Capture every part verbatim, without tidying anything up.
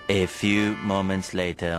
A few moments later.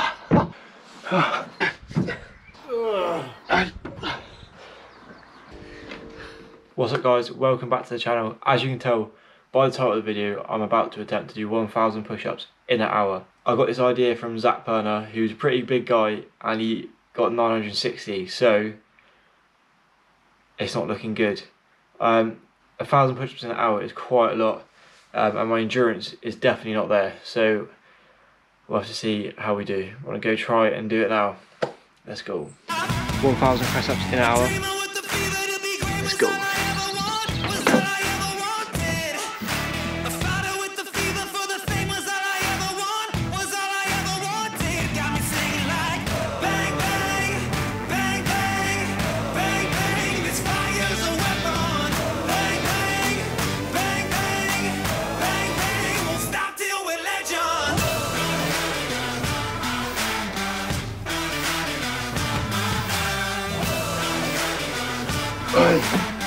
What's up guys, welcome back to the channel. As you can tell by the title of the video, I'm about to attempt to do one thousand push-ups in an hour. I got this idea from Perna, who's a pretty big guy, and he got nine hundred sixty, so it's not looking good. Um, a thousand push-ups in an hour is quite a lot, um, and my endurance is definitely not there, so we'll have to see how we do. I want to go try it and do it now. Let's go. one thousand press-ups in an hour. Let's go. We'll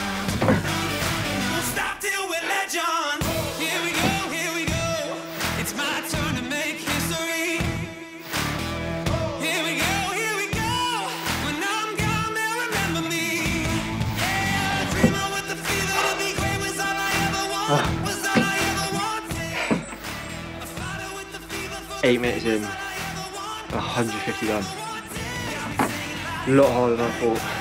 stop till we're legends. Here we go, here we go. It's my turn to make history. Here we go, here we go. When I'm gone, they'll remember me. Yeah, a dreamer with the fever to be great was all I ever wanted. Was all I ever wanted. A fighter with the fever for Eight minutes in, one hundred fifty done. A lot harder than I thought.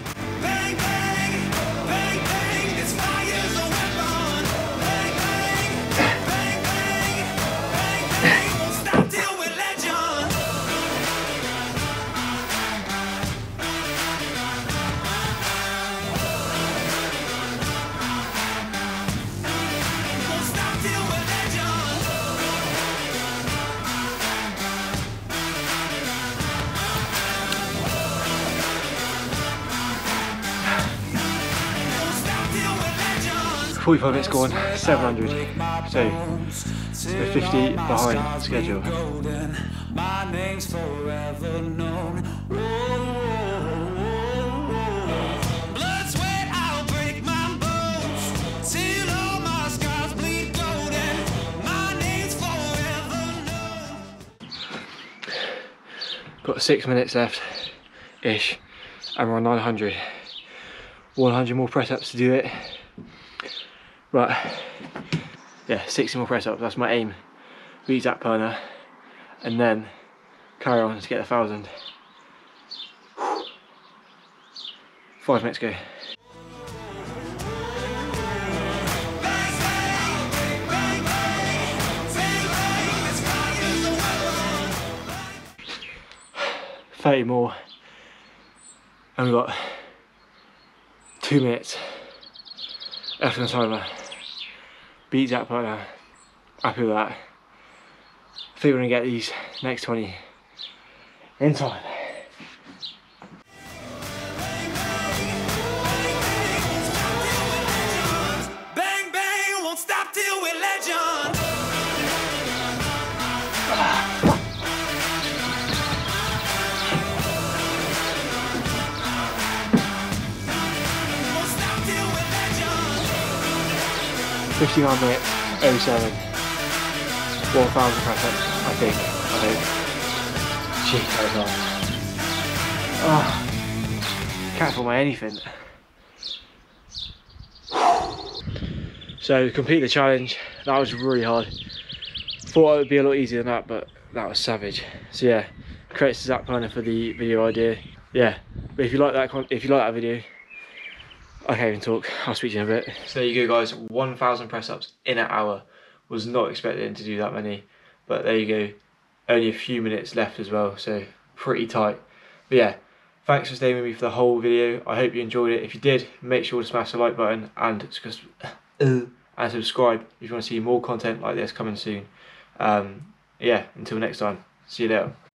forty-five minutes gone, seven hundred, so we're fifty behind schedule. My name's forever known. Blood, sweat, I'll break my bones till all my scars bleed golden. My name's forever known. Got six minutes left ish, and we're on nine hundred. one hundred more press ups to do it. Right, yeah, sixty more press ups, that's my aim. Beat that Perna, and then carry on to get a thousand. Five minutes go. thirty more, and we've got two minutes left on the timer. Beat that Perna, happy with that. I think we're gonna get these next twenty in time. Bang bang, won't stop till we're legends. fifty-nine minutes, oh seven. one thousand press ups, I think, I hope. Gee, that was hard. Oh, can't feel my anything. So, complete the challenge. That was really hard. Thought it would be a lot easier than that, but that was savage. So yeah, credits to Perna for the video idea. Yeah, but if you like that, if you like that video, I can't even talk, I'll speak to you in a bit. So there you go guys, one thousand press ups in an hour. Was not expecting to do that many, but there you go. Only a few minutes left as well, so pretty tight. But yeah, thanks for staying with me for the whole video. I hope you enjoyed it. If you did, make sure to smash the like button and, and subscribe if you want to see more content like this coming soon. Um, yeah, until next time, see you later.